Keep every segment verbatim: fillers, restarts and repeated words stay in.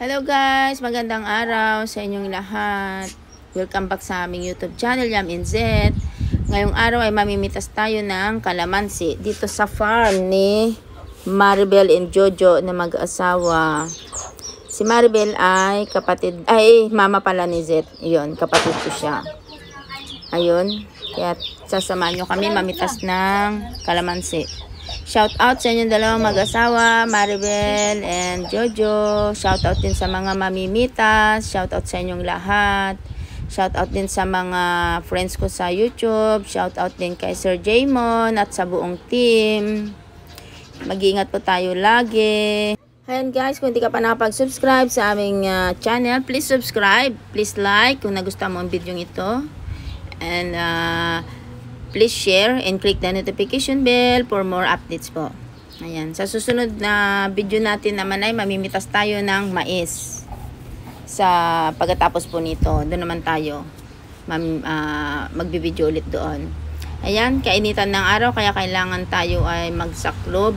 Hello guys, magandang araw sa inyong lahat. Welcome back sa aming YouTube channel, Yam and Zet. Ngayong araw ay mamimitas tayo ng kalamansi dito sa farm ni Maribel and Jojo na mag-asawa. Si Maribel ay kapatid, ay mama pala ni Zet. Iyon, kapatid ko siya. Ayun, kaya sasamahan nyo kami mamitas ng kalamansi. Shout out sa inyong dalawang mag-asawa, Maribel and Jojo. Shout out din sa mga mamimitas. Shout out sa inyong lahat. Shout out din sa mga friends ko sa YouTube. Shout out din kay Sir Jaymon at sa buong team. Mag-iingat po tayo lagi. Ayan guys, kung hindi ka pa nakapag-subscribe sa aming uh, channel, please subscribe. Please like kung nagustuhan mo ang video ito. And uh, please share and click the notification bell for more updates po. Ayan. Sa susunod na video natin naman ay mamimitas tayo ng mais. Sa pagkatapos po nito, doon naman tayo mam, uh, magbibideo ulit doon. Ayan. Kainitan ng araw kaya kailangan tayo ay magsaklob.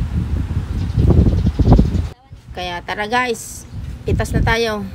Kaya tara guys, itas na tayo.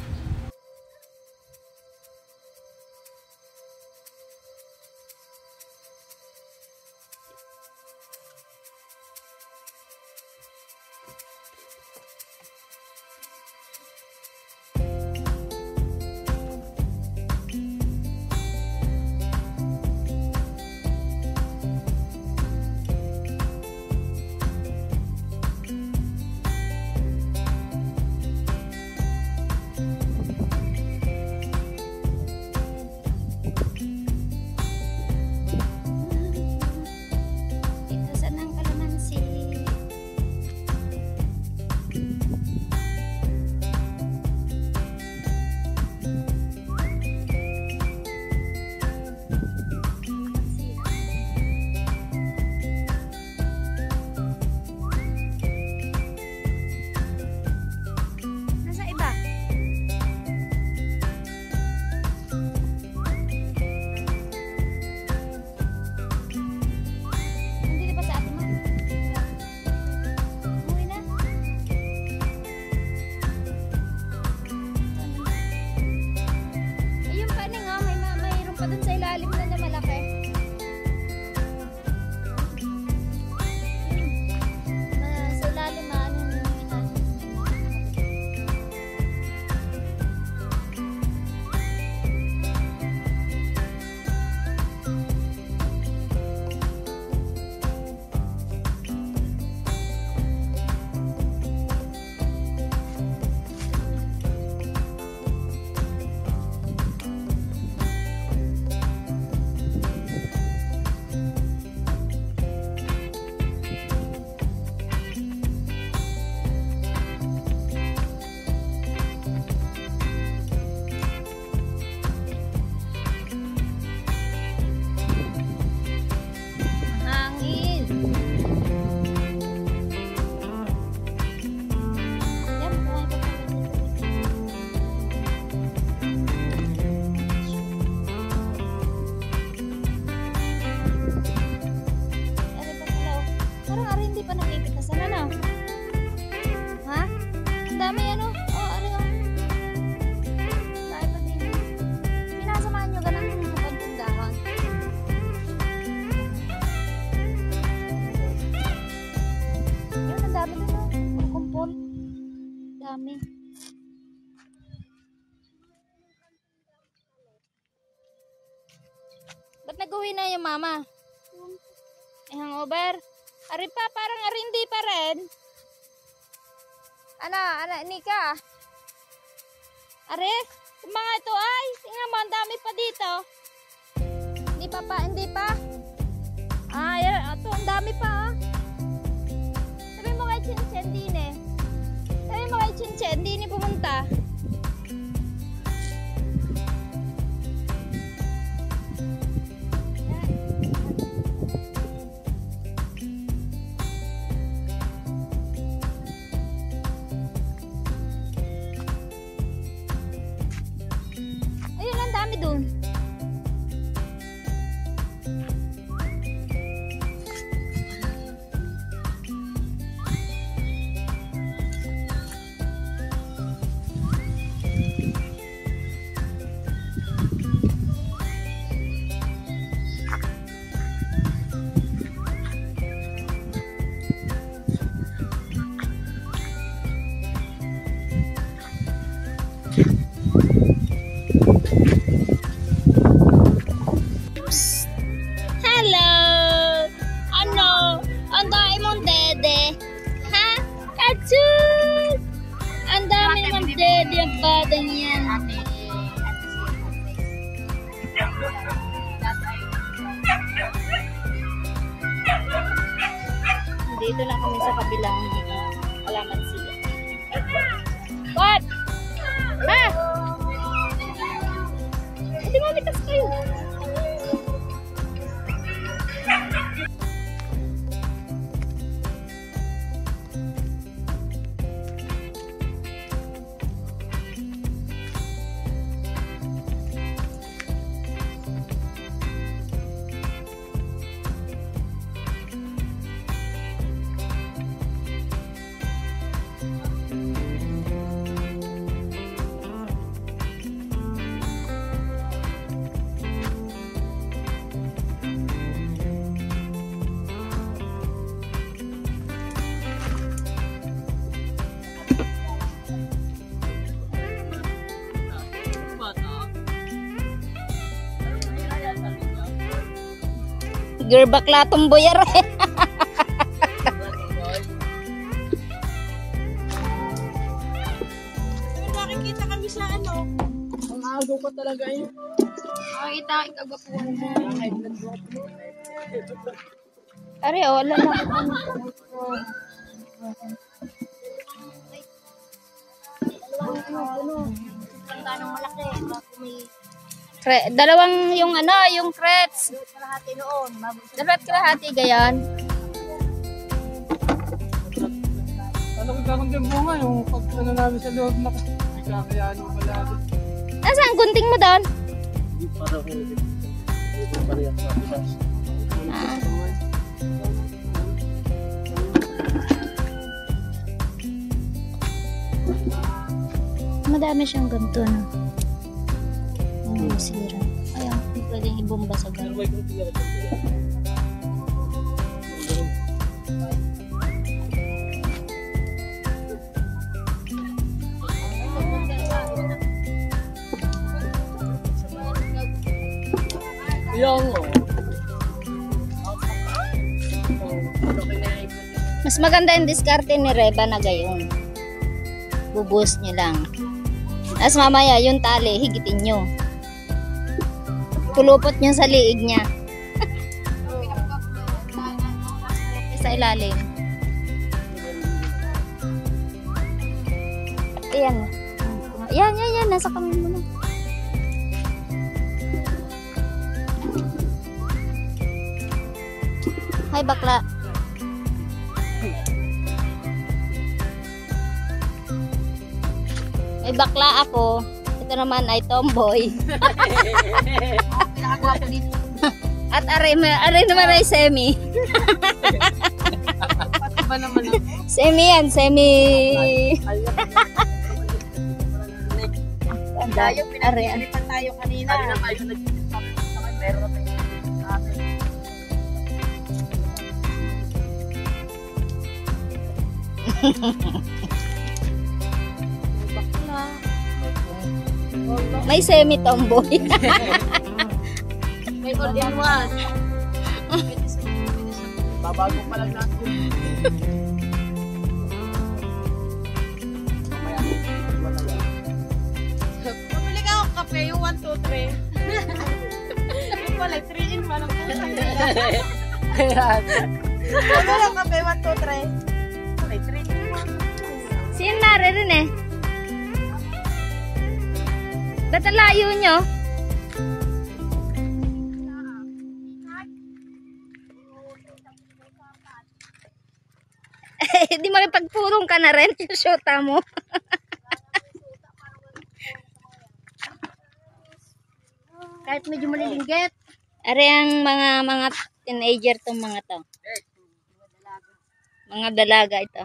Ba't nag-uwi na yung mama? Eh, hangover? Ari pa, parang ari hindi pa rin. Ano, ano, Nika? Ari, yung mga ito ay, tingnan mo, ang dami pa dito. Hindi pa pa, hindi pa. Ah, yan, ito, ang dami pa ah. Sabi mo kay Chinchen, din eh. Sabi mo kay Chinchen, din eh pumunta. Doon. sa kabilang halaman sila. What? Ma! Hindi mo mitas kayo. Girl, bakla tumboy are. Nakikita kami sa ano. Ang agaw ko talaga yun. Nakikita ang ikagapuan mo. Are, oh, wala na. Tanong malaki. May Kre dalawang yung ano, yung crepes. kalahati noon. Dapat kalahati gayon. Ano kung kakang din bunga yung pag ano namin sa loob na may kakayaan mo pala. Nasaan ang gunting mo doon? Hindi para ko hindi parehas sa pilas. Ah. Madami siyang ganito, no? Ano, sira. Ayun, hindi pwedeng ibomba sa gano'n. Yung Mas maganda yung diskarte ni Reba na gayon. Bubuhos niyo lang. As mamaya, yung tali, higitin nyo. Pulupot nyo sa liig niya. Sa ilalim. Ayan. Yan, yan, yan. Nasa kamay mo na. Hi, bakla. May bakla ako. Ito naman ay tomboy. pinakagwapo dito. At aray, aray naman ay semi. Pati ba naman ako? Semi yan, semi. Tayo, Aray. pinag-iinipan tayo kanina. Kanina tayo nag-iinipan. Meron na tayo. May semi tomboy. May more than one. Babago pa lang natin. Pumili ka ng kape, yung one, two, three. Yung pala, three in one ang pusa. Ayan. Pumili ka ng kape, one, two, three. Okay, three in one. Sino nari rin eh? Ba't ang layo nyo? Eh, di makipagpurong ka na rin yung shota mo. Kahit medyo malilinggit. Are ang mga mga teenager tong mga to. Mga dalaga ito.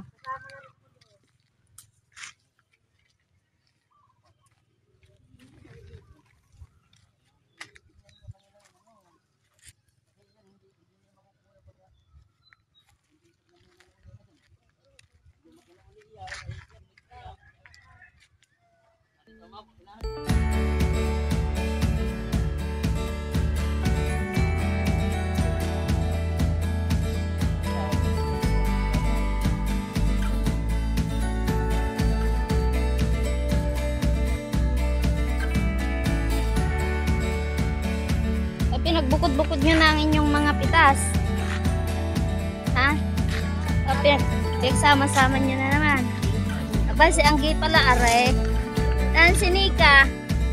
Pinagbukod-bukod nyo na ang inyong mga pitas. Ha? O, pinag Sama-sama niyo na naman. Aba, si Anggi pala, are. Dan si Nika.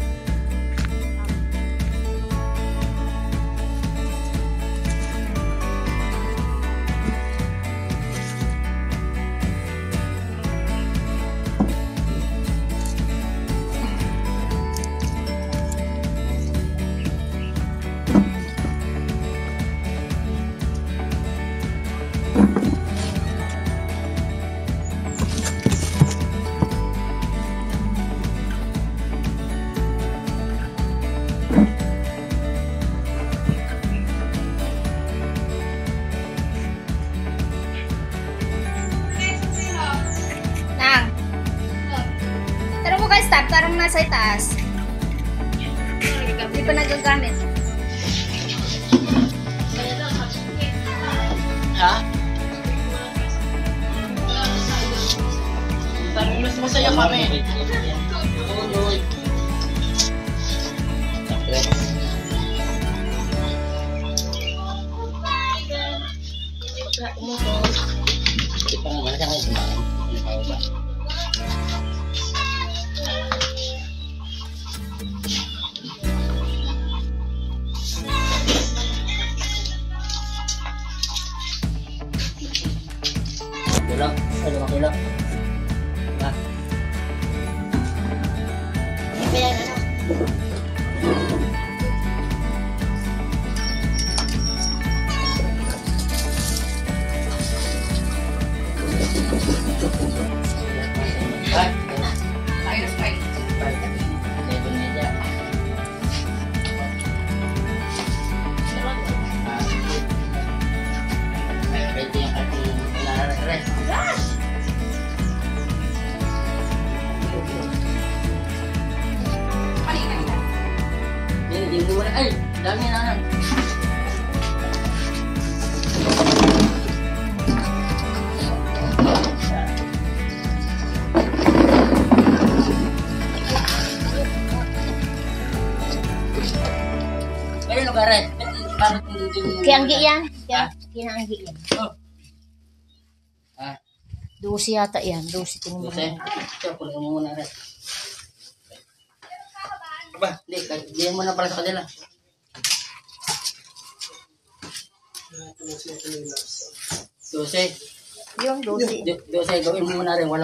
Stop, parang nasa itaas. Hindi pa nagagamit. Ha? Mas masaya kami. Kilo, lima kilo. Nah. Ini yan, ano? Ay, ay, ay. Ito niya. Ito yung ating ilalagay. Hindi mo na. Ay, dami na lang. Kaya lugar eh. Bakit hindi? Kaya Anggi yan. Kaya Anggi yan. Oh. Ah. Dosi yata yan. Dosi tingin mo. Dosi. Ito, kunin mo muna rin. Ba, hindi. Diyan mo na para sa kanila. Dosi. Yung dosi. Dosi, gawin mo muna rin. Walo.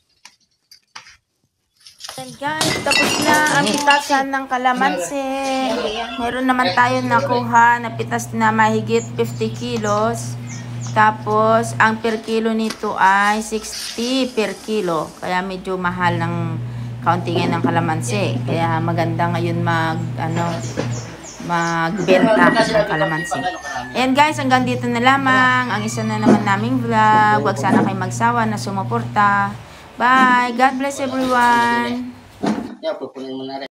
And guys, tapos na ang pitasan ng kalamansi. Meron naman tayo nakuha na pitas na mahigit fifty kilos. Tapos, ang per kilo nito ay sixty per kilo. Kaya medyo mahal ng kauntingan ng kalamansi. Kaya maganda ngayon mag, ano, magbenta ng kalamansi. And guys, hanggang dito na lamang ang isa na naman naming vlog. Huwag sana kayo magsawa na sumuporta. Bye! God bless everyone! Yan, pupunin mo na rin.